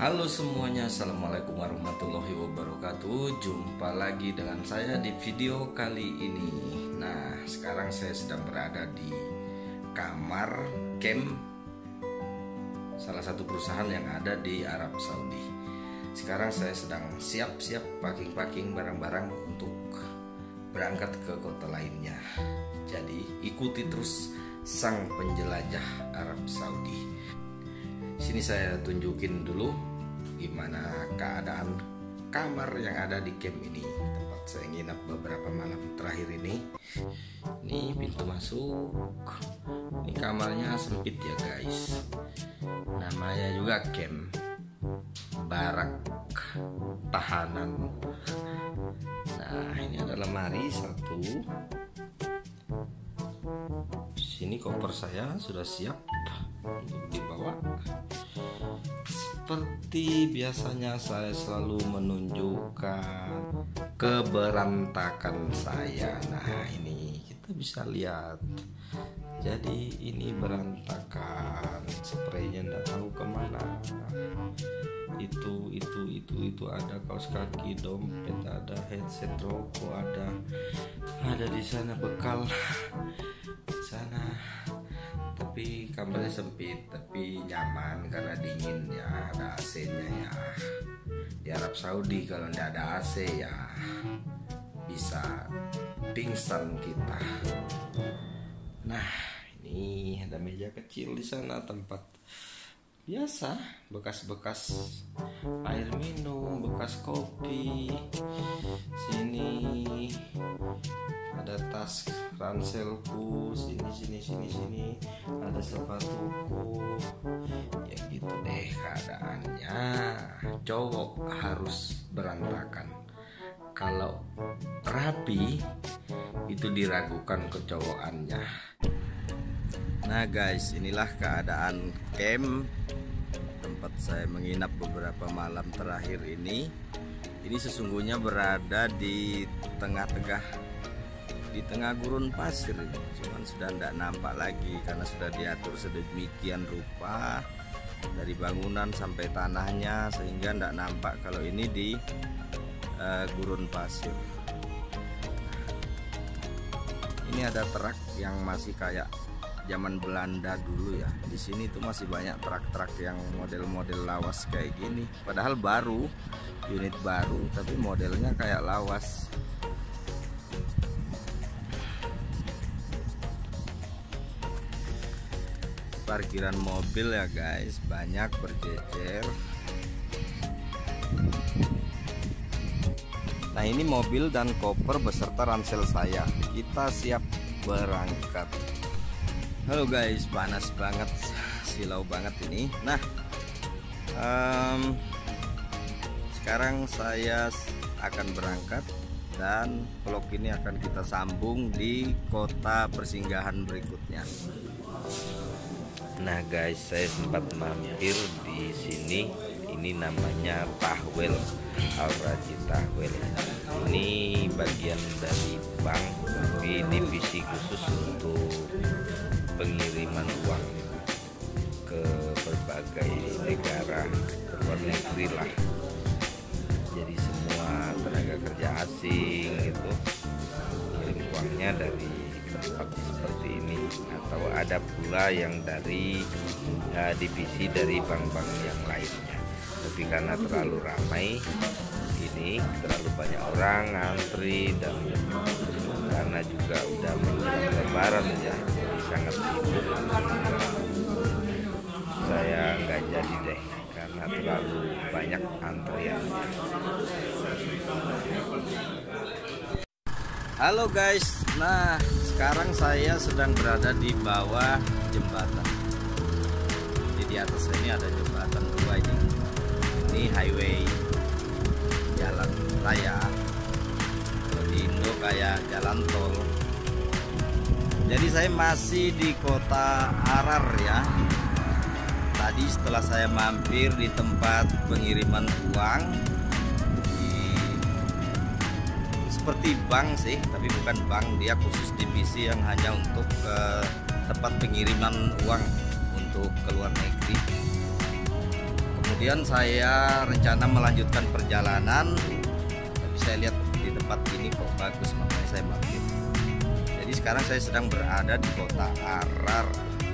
Halo semuanya, assalamualaikum warahmatullahi wabarakatuh. Jumpa lagi dengan saya di video kali ini. Nah, sekarang saya sedang berada di kamar camp salah satu perusahaan yang ada di Arab Saudi. Sekarang saya sedang siap-siap packing barang-barang untuk berangkat ke kota lainnya. Jadi ikuti terus sang penjelajah Arab Saudi. Sini saya tunjukin dulu gimana keadaan kamar yang ada di camp ini, tempat saya nginap beberapa malam terakhir ini. Ini pintu masuk. Ini kamarnya sempit ya guys. Namanya juga camp, barak tahanan. Nah, ini ada lemari satu. Sini koper saya sudah siap untuk dibawa. Seperti biasanya saya selalu menunjukkan keberantakan saya. Nah, ini kita bisa lihat. Jadi ini berantakan, spraynya nggak tahu kemana. Itu ada kaos kaki, dompet, ada headset rokok, ada di sana bekal sana. Tapi kamarnya sempit tapi nyaman karena dingin ya, ada AC-nya ya. Di Arab Saudi kalau nggak ada AC ya bisa pingsan kita. Nah, ini ada meja kecil di sana, tempat biasa, bekas-bekas air minum, bekas kopi. Sini ada tas ranselku, sini ada sepatuku. Ya gitu deh keadaannya. Cowok harus berantakan. Kalau rapi itu diragukan kecowokannya. Nah guys, inilah keadaan camp tempat saya menginap beberapa malam terakhir ini. Ini sesungguhnya berada di tengah gurun pasir ini. Cuman sudah tidak nampak lagi karena sudah diatur sedemikian rupa dari bangunan sampai tanahnya, sehingga tidak nampak kalau ini di gurun pasir. Ini ada truk yang masih kayak zaman Belanda dulu ya. Di sini tuh masih banyak truk-truk yang model-model lawas kayak gini. Padahal baru, unit baru, tapi modelnya kayak lawas. Parkiran mobil ya guys, banyak berjejer. Nah, ini mobil dan koper beserta ransel saya. Kita siap berangkat. Halo guys, panas banget, silau banget ini. Nah, sekarang saya akan berangkat dan vlog ini akan kita sambung di kota persinggahan berikutnya. Nah guys, saya sempat mampir di sini. Ini namanya Tahwel, Al-Raji Tahwel. Ini bagian dari bank, tapi divisi khusus untuk pengiriman uang ke berbagai negara, ke luar negeri lah. Jadi semua tenaga kerja asing itu kirim uangnya dari tempat seperti ini, atau ada pula yang dari divisi dari bank-bank yang lainnya. Tapi karena terlalu ramai ini, terlalu banyak orang ngantri, dan karena juga udah menjelang lebaran ya, jadi sangat sibuk. Saya nggak jadi deh karena terlalu banyak antrian. Halo guys, nah sekarang saya sedang berada di bawah jembatan. Jadi di atas ini ada jembatan dua ini. Ini highway, jalan raya. Di Indo kayak jalan tol. Jadi saya masih di kota Arar ya. Tadi setelah saya mampir di tempat pengiriman uang, seperti bank sih, tapi bukan bank, dia khusus divisi yang hanya untuk tempat pengiriman uang untuk ke luar negeri. kemudian saya rencana melanjutkan perjalanan, tapi saya lihat di tempat ini kok bagus, makanya saya mampir. Jadi sekarang saya sedang berada di kota Arar.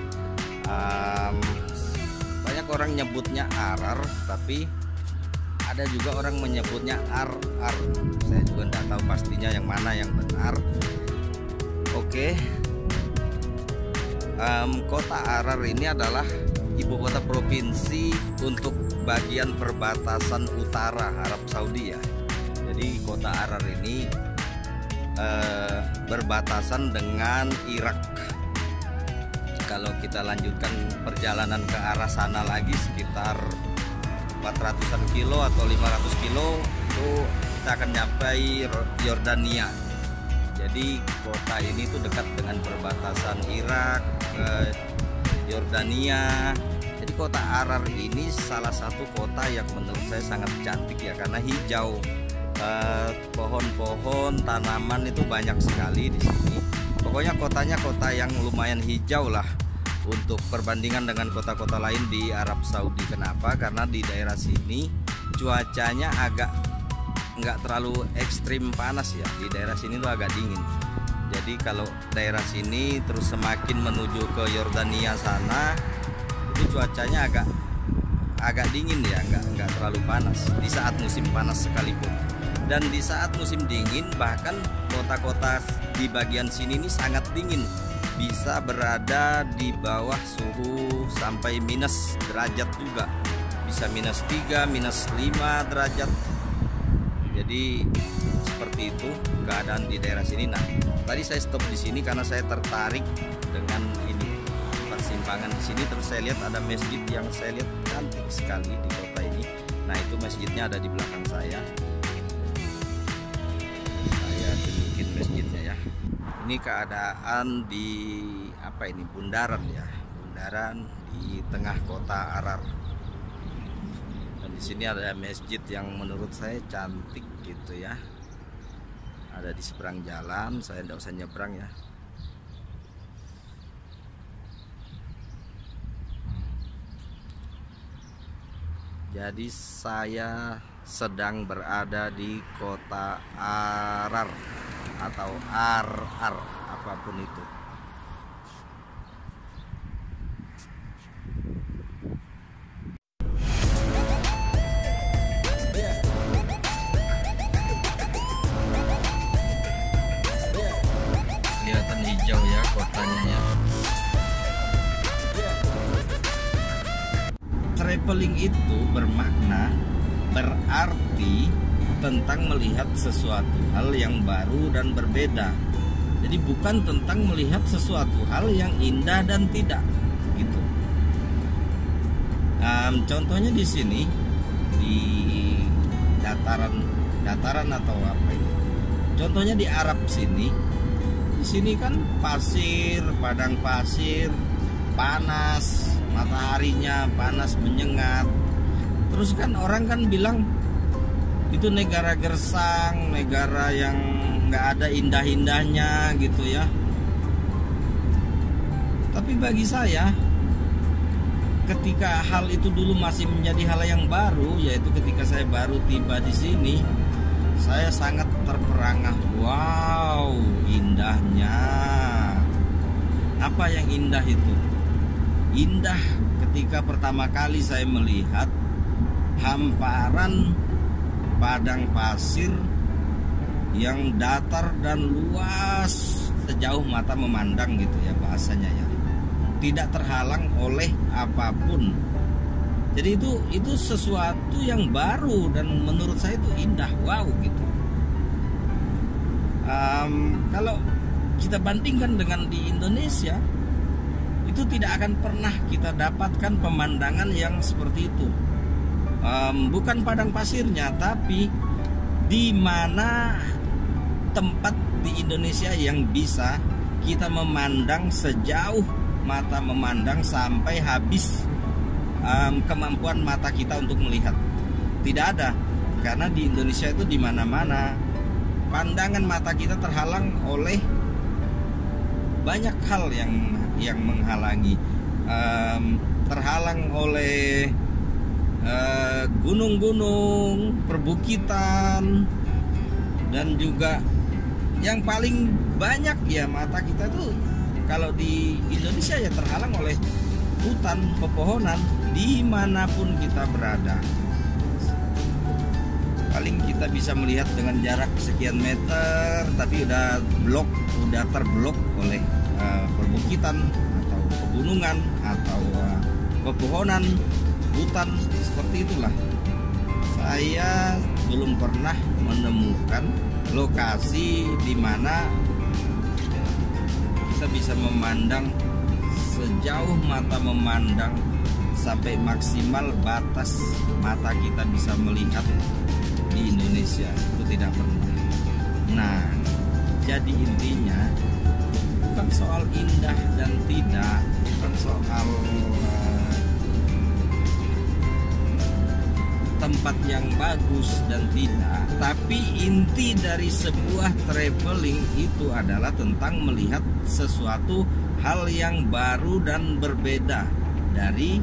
Banyak orang nyebutnya Arar, tapi ada juga orang menyebutnya Ar-ar. Saya juga tidak tahu pastinya yang mana yang benar. Oke. Kota Arar ini adalah ibu kota provinsi untuk bagian perbatasan utara Arab Saudi ya. Jadi kota Arar ini berbatasan dengan Irak. Kalau kita lanjutkan perjalanan ke arah sana lagi sekitar 400-an kilo atau 500 kilo itu kita akan nyampai Yordania. Jadi kota ini tuh dekat dengan perbatasan Irak ke Yordania. Jadi kota Arar ini salah satu kota yang menurut saya sangat cantik ya, karena hijau, pohon-pohon, tanaman itu banyak sekali di sini. Pokoknya kotanya kota yang lumayan hijau lah untuk perbandingan dengan kota-kota lain di Arab Saudi. Kenapa? Karena di daerah sini cuacanya agak nggak terlalu ekstrim panas ya. Di daerah sini tuh agak dingin. Jadi kalau daerah sini terus semakin menuju ke Yordania sana, itu cuacanya agak dingin ya, nggak terlalu panas di saat musim panas sekalipun. Dan di saat musim dingin bahkan kota-kota di bagian sini ini sangat dingin, bisa berada di bawah suhu sampai minus derajat juga, bisa -3, -5 derajat. Jadi seperti itu keadaan di daerah sini. Nah, tadi saya stop di sini karena saya tertarik dengan ini persimpangan di sini. Terus saya lihat ada masjid yang saya lihat cantik sekali di kota ini. Nah, itu masjidnya ada di belakang saya. Saya tunjukin masjidnya ya. Ini keadaan di bundaran ya, bundaran di tengah kota Arar. Dan di sini ada masjid yang menurut saya cantik gitu ya. Ada di seberang jalan, saya tidak usah nyebrang ya. Jadi saya sedang berada di kota Arar atau Ar-ar, apapun itu. Kelihatan hijau ya kotanya ya. Traveling itu berarti tentang melihat sesuatu hal yang baru dan berbeda. Jadi bukan tentang melihat sesuatu hal yang indah dan tidak gitu. Contohnya di sini di dataran atau apa ini? Contohnya di Arab sini. Di sini kan pasir, padang pasir, panas, mataharinya panas menyengat. Terus kan orang kan bilang itu negara gersang, negara yang nggak ada indah-indahnya gitu ya. Tapi bagi saya, ketika hal itu dulu masih menjadi hal yang baru, yaitu ketika saya baru tiba di sini, saya sangat terperangah. Wow, indahnya. Apa yang indah itu? Indah ketika pertama kali saya melihat hamparan padang pasir yang datar dan luas sejauh mata memandang gitu ya bahasanya ya. Tidak terhalang oleh apapun. Jadi itu sesuatu yang baru dan menurut saya itu indah, wow gitu. Kalau kita bandingkan dengan di Indonesia, itu tidak akan pernah kita dapatkan pemandangan yang seperti itu. Bukan padang pasirnya, tapi di mana tempat di Indonesia yang bisa kita memandang sejauh mata memandang sampai habis kemampuan mata kita untuk melihat. Tidak ada, karena di Indonesia itu di mana-mana pandangan mata kita terhalang oleh banyak hal yang menghalangi, terhalang oleh gunung-gunung, perbukitan, dan juga yang paling banyak ya mata kita tuh kalau di Indonesia ya terhalang oleh hutan, pepohonan dimanapun kita berada. Paling kita bisa melihat dengan jarak sekian meter, tapi udah terblok oleh perbukitan atau pegunungan atau pepohonan, hutan, seperti itulah. Saya belum pernah menemukan lokasi di mana kita bisa memandang sejauh mata memandang sampai maksimal batas mata kita bisa melihat di Indonesia. Itu tidak pernah. Nah, jadi intinya bukan soal indah dan tidak, bukan soal tempat yang bagus dan tidak, tapi inti dari sebuah traveling itu adalah tentang melihat sesuatu hal yang baru dan berbeda dari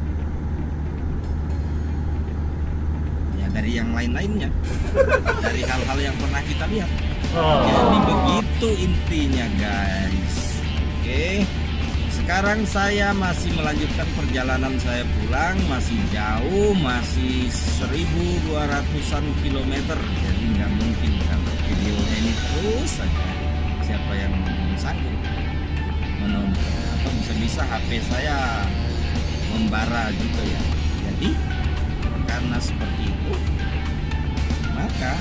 yang lain-lainnya, dari hal-hal yang pernah kita lihat. Jadi begitu intinya guys. Oke, sekarang saya masih melanjutkan perjalanan saya pulang, masih jauh, masih 1200-an kilometer. Jadi nggak mungkin kalau videonya ini terus saja. Siapa yang sanggup menonton? Atau bisa-bisa HP saya membara juga ya. Jadi karena seperti itu, maka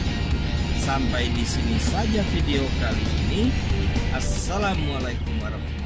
sampai di sini saja video kali ini. Assalamualaikum warahmatullahi wabarakatuh.